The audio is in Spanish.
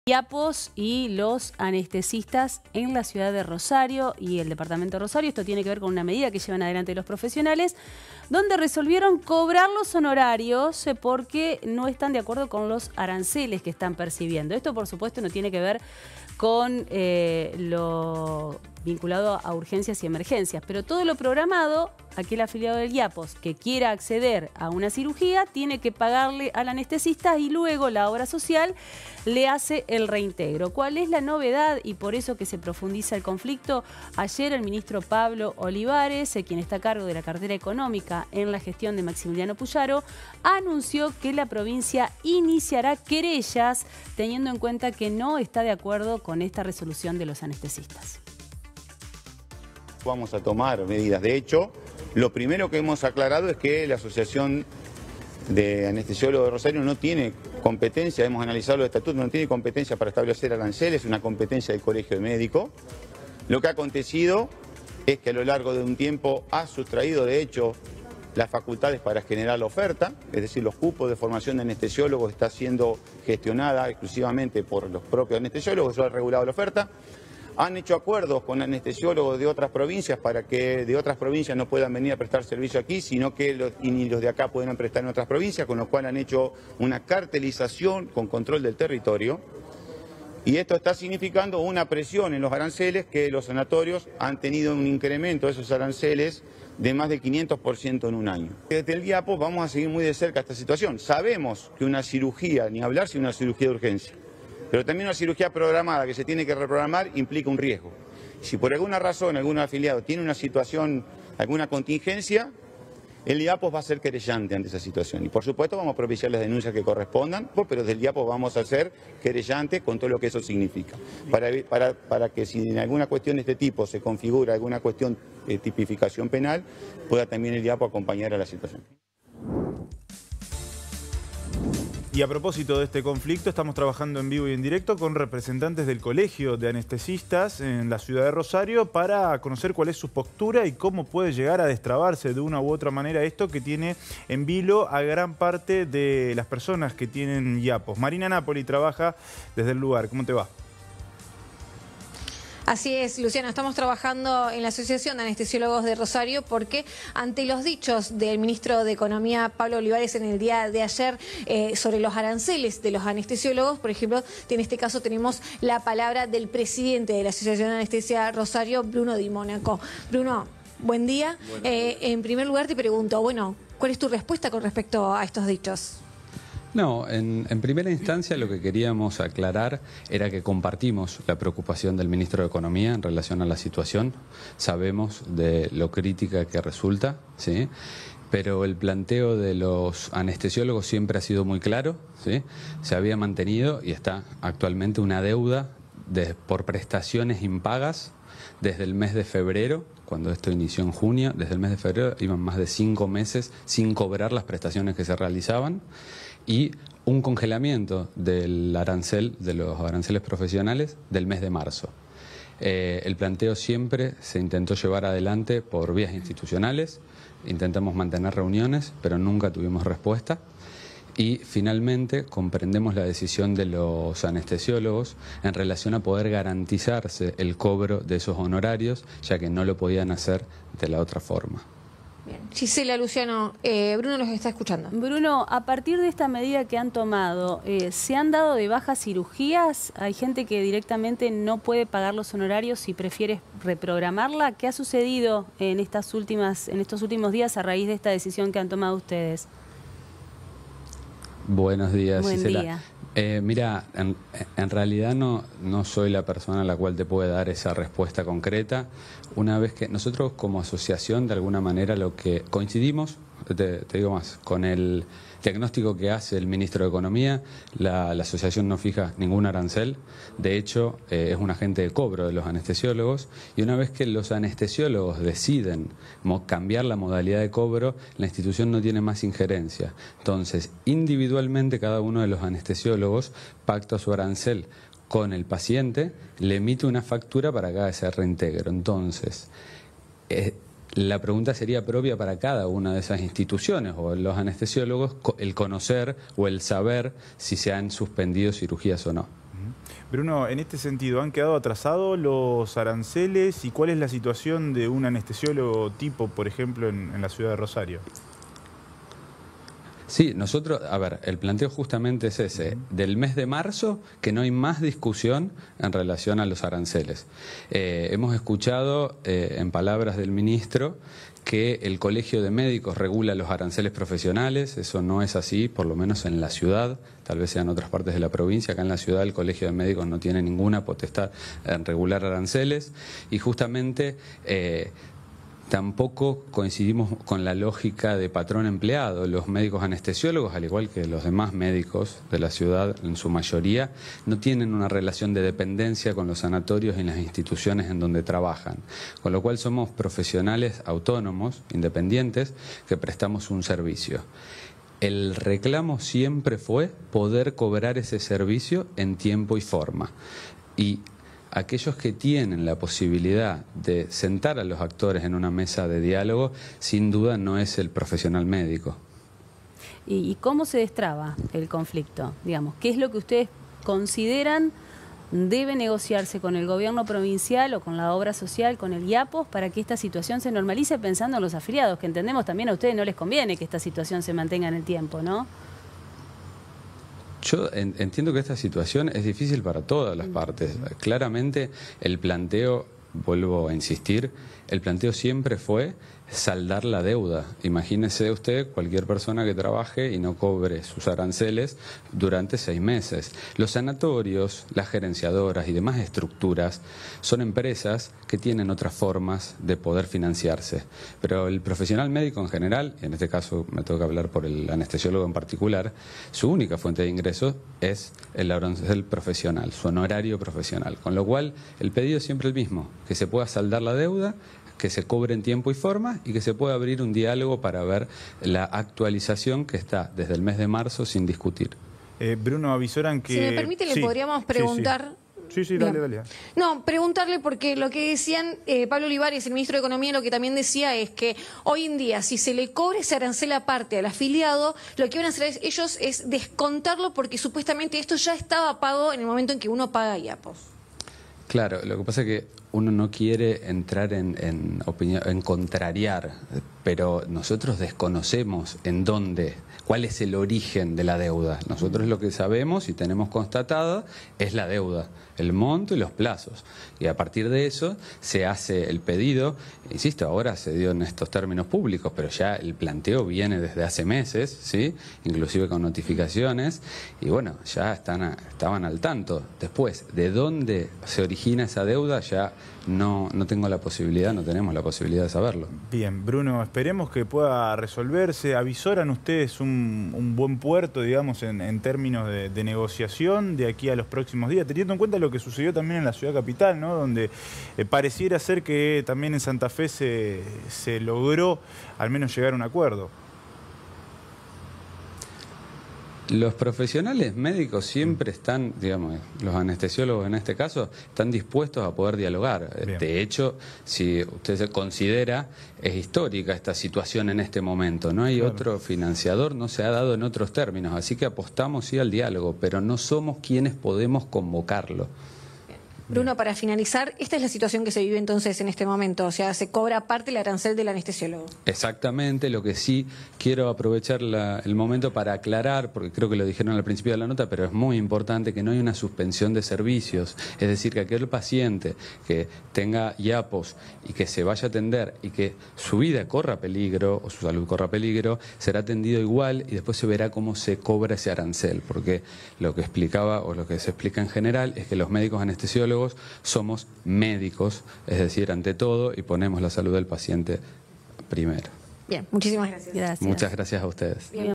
IAPOS y los anestesistas en la ciudad de Rosario y el departamento de Rosario. Esto tiene que ver con una medida que llevan adelante los profesionales, donde resolvieron cobrar los honorarios porque no están de acuerdo con los aranceles que están percibiendo. Esto, por supuesto, no tiene que ver con lo vinculado a urgencias y emergencias, pero todo lo programado, aquel afiliado del IAPOS que quiera acceder a una cirugía tiene que pagarle al anestesista y luego la obra social le hace el reintegro. ¿Cuál es la novedad? Y por eso que se profundiza el conflicto. Ayer el ministro Pablo Olivares, quien está a cargo de la cartera económica en la gestión de Maximiliano Puyaro, anunció que la provincia iniciará querellas teniendo en cuenta que no está de acuerdo con esta resolución de los anestesistas. Vamos a tomar medidas. De hecho, lo primero que hemos aclarado es que la Asociación de Anestesiólogos de Rosario no tiene competencia, hemos analizado los estatutos, no tiene competencia para establecer aranceles, es una competencia del Colegio de Médicos. Lo que ha acontecido es que a lo largo de un tiempo ha sustraído, de hecho, las facultades para generar la oferta, es decir, los cupos de formación de anestesiólogos está siendo gestionada exclusivamente por los propios anestesiólogos, eso ha regulado la oferta. Han hecho acuerdos con anestesiólogos de otras provincias para que de otras provincias no puedan venir a prestar servicio aquí, sino que ni los de acá puedan prestar en otras provincias, con lo cual han hecho una cartelización con control del territorio. Y esto está significando una presión en los aranceles, que los sanatorios han tenido un incremento de esos aranceles de más del 500% en un año. Desde el IAPOS vamos a seguir muy de cerca esta situación. Sabemos que una cirugía, ni hablar si una cirugía de urgencia, pero también una cirugía programada que se tiene que reprogramar implica un riesgo. Si por alguna razón algún afiliado tiene una situación, alguna contingencia, el IAPOS va a ser querellante ante esa situación. Y por supuesto vamos a propiciar las denuncias que correspondan, pero desde el IAPOS vamos a ser querellante con todo lo que eso significa. Para que si en alguna cuestión de este tipo se configura alguna cuestión de tipificación penal, pueda también el IAPOS acompañar a la situación. Y a propósito de este conflicto, estamos trabajando en vivo y en directo con representantes del Colegio de Anestesistas en la ciudad de Rosario para conocer cuál es su postura y cómo puede llegar a destrabarse de una u otra manera esto que tiene en vilo a gran parte de las personas que tienen IAPOS. Marina Napoli trabaja desde el lugar. ¿Cómo te va? Así es, Luciano, estamos trabajando en la Asociación de Anestesiólogos de Rosario porque ante los dichos del ministro de Economía, Pablo Olivares, en el día de ayer sobre los aranceles de los anestesiólogos, por ejemplo, en este caso tenemos la palabra del presidente de la Asociación de Anestesia Rosario, Bruno Di Mónaco. Bruno, buen día. En primer lugar te pregunto, bueno, ¿cuál es tu respuesta con respecto a estos dichos? No, en primera instancia lo que queríamos aclarar era que compartimos la preocupación del ministro de Economía en relación a la situación. Sabemos de lo crítica que resulta, ¿sí? Pero el planteo de los anestesiólogos siempre ha sido muy claro, ¿sí? Se había mantenido y está actualmente una deuda por prestaciones impagas desde el mes de febrero, cuando esto inició en junio. Desde el mes de febrero iban más de 5 meses sin cobrar las prestaciones que se realizaban, y un congelamiento del arancel, de los aranceles profesionales, del mes de marzo. El planteo siempre se intentó llevar adelante por vías institucionales, intentamos mantener reuniones, pero nunca tuvimos respuesta. Y finalmente comprendemos la decisión de los anestesiólogos en relación a poder garantizarse el cobro de esos honorarios, ya que no lo podían hacer de la otra forma. Bien. Gisela, Luciano, Bruno los está escuchando. Bruno, a partir de esta medida que han tomado, ¿se han dado de baja cirugías? ¿Hay gente que directamente no puede pagar los honorarios y prefiere reprogramarla? ¿Qué ha sucedido en estos últimos días a raíz de esta decisión que han tomado ustedes? Buenos días, Buen Gisela. día. Mira, en realidad no soy la persona a la cual te puede dar esa respuesta concreta. Una vez que nosotros como asociación, de alguna manera, lo que coincidimos, te digo más, con el diagnóstico que hace el ministro de Economía, la asociación no fija ningún arancel. De hecho, es un agente de cobro de los anestesiólogos, y una vez que los anestesiólogos deciden cambiar la modalidad de cobro, la institución no tiene más injerencia. Entonces, individualmente cada uno de los anestesiólogos pacta su arancel con el paciente, le emite una factura para que haga ese reintegro. Entonces, la pregunta sería propia para cada una de esas instituciones o los anestesiólogos, el conocer o el saber si se han suspendido cirugías o no. Bruno, en este sentido, ¿han quedado atrasados los aranceles y cuál es la situación de un anestesiólogo tipo, por ejemplo, en la ciudad de Rosario? Sí, nosotros, a ver, el planteo justamente es ese, del mes de marzo, que no hay más discusión en relación a los aranceles. Hemos escuchado, en palabras del ministro, que el Colegio de Médicos regula los aranceles profesionales. Eso no es así, por lo menos en la ciudad, tal vez sea en otras partes de la provincia. Acá en la ciudad el Colegio de Médicos no tiene ninguna potestad en regular aranceles y justamente tampoco coincidimos con la lógica de patrón empleado. Los médicos anestesiólogos, al igual que los demás médicos de la ciudad, en su mayoría, no tienen una relación de dependencia con los sanatorios y las instituciones en donde trabajan. Con lo cual somos profesionales autónomos, independientes, que prestamos un servicio. El reclamo siempre fue poder cobrar ese servicio en tiempo y forma. Y aquellos que tienen la posibilidad de sentar a los actores en una mesa de diálogo, sin duda no es el profesional médico. ¿Y cómo se destraba el conflicto? Digamos, ¿qué es lo que ustedes consideran debe negociarse con el gobierno provincial o con la obra social, con el IAPOS, para que esta situación se normalice, pensando en los afiliados, que entendemos también a ustedes no les conviene que esta situación se mantenga en el tiempo, ¿no? Yo entiendo que esta situación es difícil para todas las partes. Claramente el planteo, vuelvo a insistir, el planteo siempre fue saldar la deuda. Imagínese usted cualquier persona que trabaje y no cobre sus aranceles durante 6 meses. Los sanatorios, las gerenciadoras y demás estructuras son empresas que tienen otras formas de poder financiarse. Pero el profesional médico en general, y en este caso me toca hablar por el anestesiólogo en particular, su única fuente de ingresos es el arancel profesional, su honorario profesional. Con lo cual el pedido es siempre el mismo, que se pueda saldar la deuda, que se cobre en tiempo y forma y que se pueda abrir un diálogo para ver la actualización que está desde el mes de marzo sin discutir. Bruno, avisoran que... Si me permite, le podríamos preguntar... Sí, dale. No, preguntarle porque lo que decían Pablo Olivares, el ministro de Economía, lo que también decía es que hoy en día, si se le cobra ese arancel aparte al afiliado, lo que van a hacer ellos es descontarlo porque supuestamente esto ya estaba pago en el momento en que uno paga IAPOS. Claro, lo que pasa es que uno no quiere entrar en contrariar, pero nosotros desconocemos cuál es el origen de la deuda. Nosotros lo que sabemos y tenemos constatado es la deuda, el monto y los plazos. Y a partir de eso se hace el pedido, insisto, ahora se dio en estos términos públicos, pero ya el planteo viene desde hace meses, ¿sí? Inclusive con notificaciones, y bueno, ya estaban al tanto. Después, ¿de dónde se origina esa deuda? Ya no tenemos la posibilidad de saberlo. Bien, Bruno, esperemos que pueda resolverse. ¿Avisoran ustedes un buen puerto, digamos, en términos de negociación de aquí a los próximos días? Teniendo en cuenta lo que sucedió también en la ciudad capital, ¿no? Donde pareciera ser que también en Santa Fe se logró al menos llegar a un acuerdo. Los profesionales médicos siempre están, digamos, los anestesiólogos en este caso, están dispuestos a poder dialogar. Bien. De hecho, si usted se considera, es histórica esta situación en este momento. No hay otro financiador, no se ha dado en otros términos, así que apostamos sí al diálogo, pero no somos quienes podemos convocarlo. Bruno, para finalizar, esta es la situación que se vive entonces en este momento, o sea, se cobra aparte el arancel del anestesiólogo. Exactamente, lo que sí quiero aprovechar el momento para aclarar, porque creo que lo dijeron al principio de la nota, pero es muy importante que no hay una suspensión de servicios, es decir, que aquel paciente que tenga IAPOS y que se vaya a atender y que su vida corra peligro o su salud corra peligro, será atendido igual y después se verá cómo se cobra ese arancel, porque lo que explicaba o lo que se explica en general es que los médicos anestesiólogos somos médicos, es decir, ante todo, y ponemos la salud del paciente primero. Bien, muchísimas gracias. Muchas gracias a ustedes. Bien.